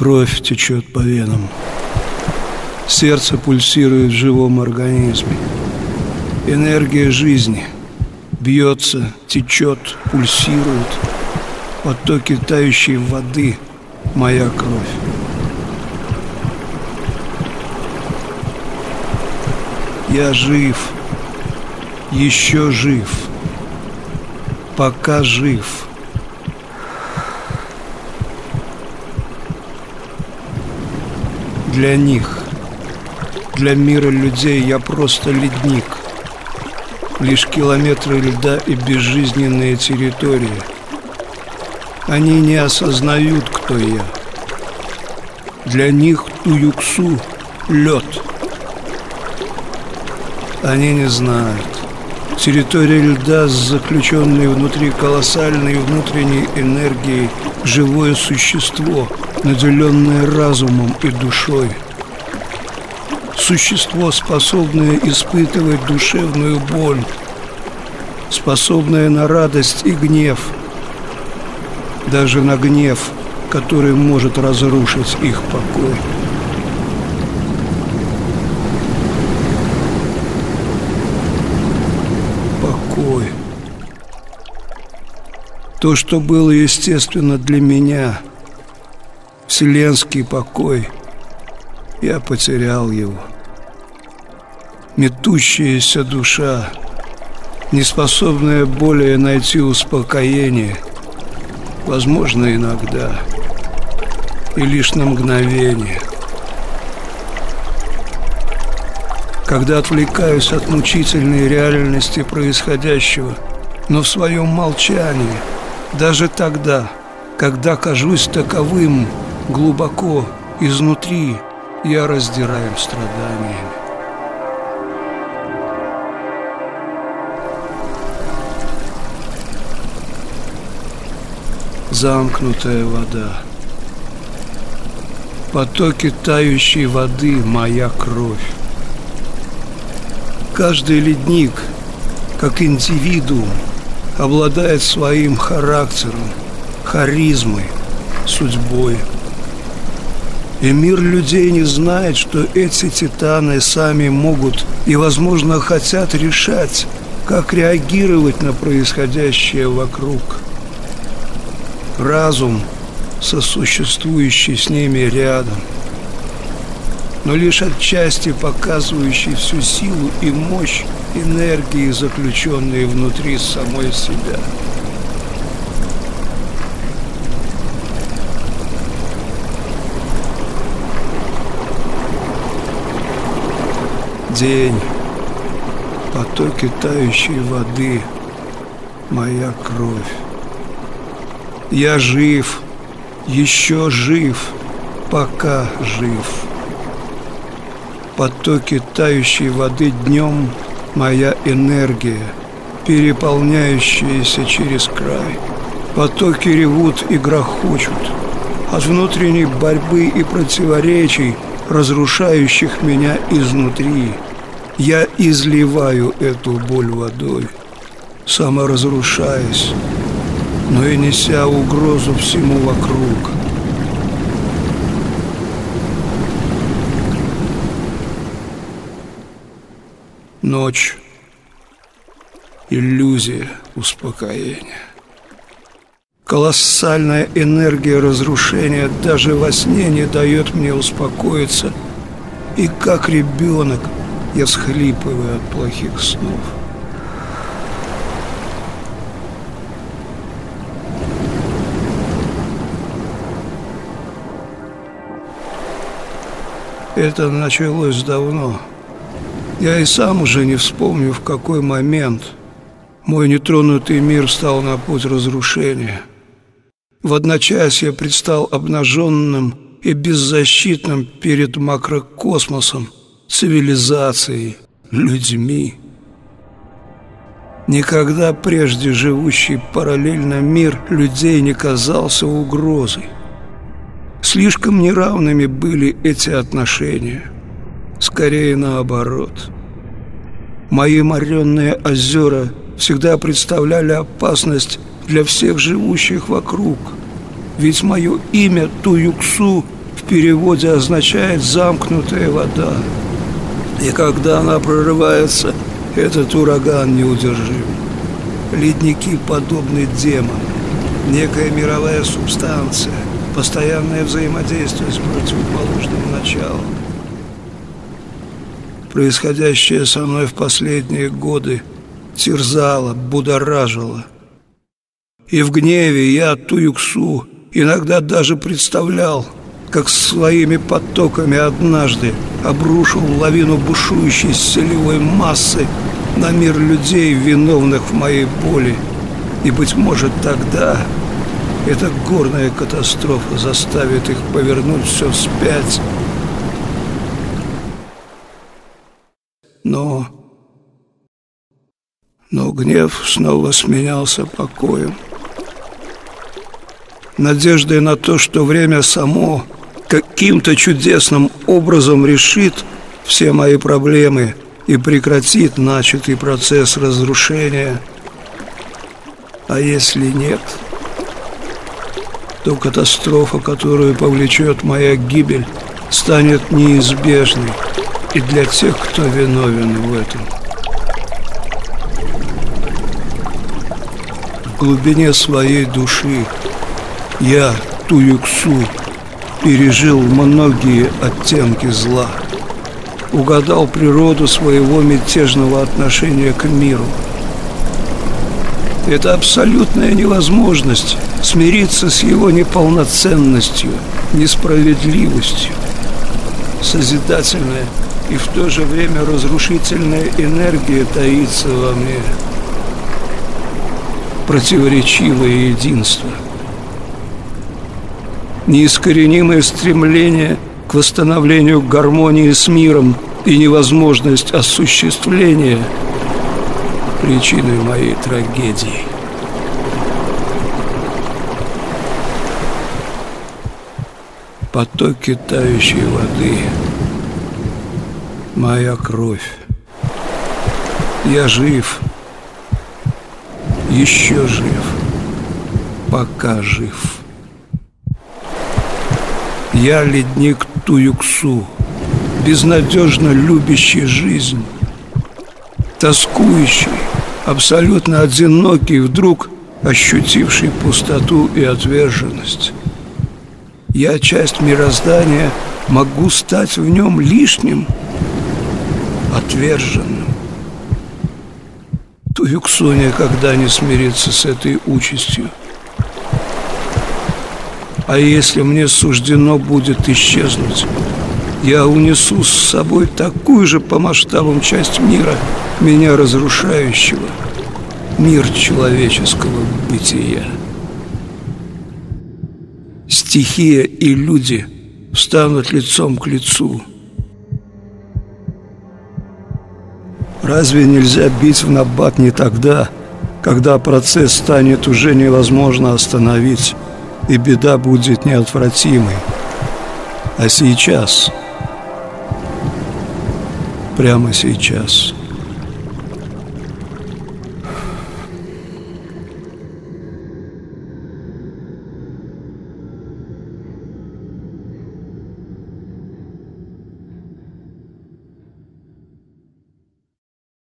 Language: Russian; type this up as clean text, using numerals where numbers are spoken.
Кровь течет по венам. Сердце пульсирует в живом организме. Энергия жизни бьется, течет, пульсирует. Потоки тающей воды — моя кровь. Я жив, еще жив, пока жив. Для них, для мира людей я просто ледник. Лишь километры льда и безжизненные территории. Они не осознают, кто я. Для них Туюксу — лед. Они не знают. Территория льда, заключенная внутри колоссальной внутренней энергией, живое существо, наделенное разумом и душой. Существо, способное испытывать душевную боль, способное на радость и гнев, даже на гнев, который может разрушить их покой. Покой. То, что было естественно для меня, вселенский покой, я потерял его. Метущаяся душа, неспособная более найти успокоение, возможно, иногда, и лишь на мгновение. Когда отвлекаюсь от мучительной реальности происходящего, но в своем молчании, даже тогда, когда кажусь таковым, глубоко изнутри, я раздираем страданиями. Замкнутая вода. Потоки тающей воды — моя кровь. Каждый ледник, как индивидуум, обладает своим характером, харизмой, судьбой. И мир людей не знает, что эти титаны сами могут и, возможно, хотят решать, как реагировать на происходящее вокруг. Разум, сосуществующий с ними рядом, но лишь отчасти показывающий всю силу и мощь энергии, заключенные внутри самой себя. День, потоки тающей воды, моя кровь. Я жив, еще жив, пока жив. Потоки тающей воды днем — моя энергия, переполняющаяся через край. Потоки ревут и грохочут от внутренней борьбы и противоречий, разрушающих меня изнутри. Я изливаю эту боль водой, саморазрушаясь, но и неся угрозу всему вокруг. Ночь. Иллюзия успокоения. Колоссальная энергия разрушения даже во сне не дает мне успокоиться. И как ребенок я всхлипываю от плохих снов. Это началось давно. Я и сам уже не вспомню, в какой момент мой нетронутый мир встал на путь разрушения. В одночасье предстал обнаженным и беззащитным перед макрокосмосом, цивилизацией, людьми. Никогда прежде живущий параллельно мир людей не казался угрозой. Слишком неравными были эти отношения. Скорее наоборот. Мои моренные озера всегда представляли опасность для всех живущих вокруг. Ведь мое имя Туюксу в переводе означает «замкнутая вода». И когда она прорывается, этот ураган неудержим. Ледники подобны демонам, некая мировая субстанция, постоянное взаимодействие с противоположным началом. Происходящее со мной в последние годы терзало, будоражило. И в гневе я Туюксу иногда даже представлял, как своими потоками однажды обрушил лавину бушующей селевой массы на мир людей, виновных в моей боли. И, быть может, тогда эта горная катастрофа заставит их повернуть все вспять. Но гнев снова сменялся покоем. Надеждой на то, что время само каким-то чудесным образом решит все мои проблемы и прекратит начатый процесс разрушения. А если нет, то катастрофа, которую повлечет моя гибель, станет неизбежной и для тех, кто виновен в этом. В глубине своей души я, Туюксу, пережил многие оттенки зла, угадал природу своего мятежного отношения к миру. Это абсолютная невозможность смириться с его неполноценностью, несправедливостью. Созидательная и в то же время разрушительная энергия таится во мне. Противоречивое единство. Неискоренимое стремление к восстановлению гармонии с миром и невозможность осуществления причиной моей трагедии. Потоки тающей воды, моя кровь. Я жив, еще жив, пока жив. Я ледник Туюксу, безнадежно любящий жизнь, тоскующий, абсолютно одинокий, вдруг ощутивший пустоту и отверженность. Я часть мироздания, могу стать в нем лишним, отверженным. Туюксу никогда не смирится с этой участью. А если мне суждено будет исчезнуть, я унесу с собой такую же по масштабам часть мира, меня разрушающего, мир человеческого бытия. Стихия и люди встанут лицом к лицу. Разве нельзя бить в набат не тогда, когда процесс станет уже невозможно остановить, и беда будет неотвратимой, а сейчас, прямо сейчас?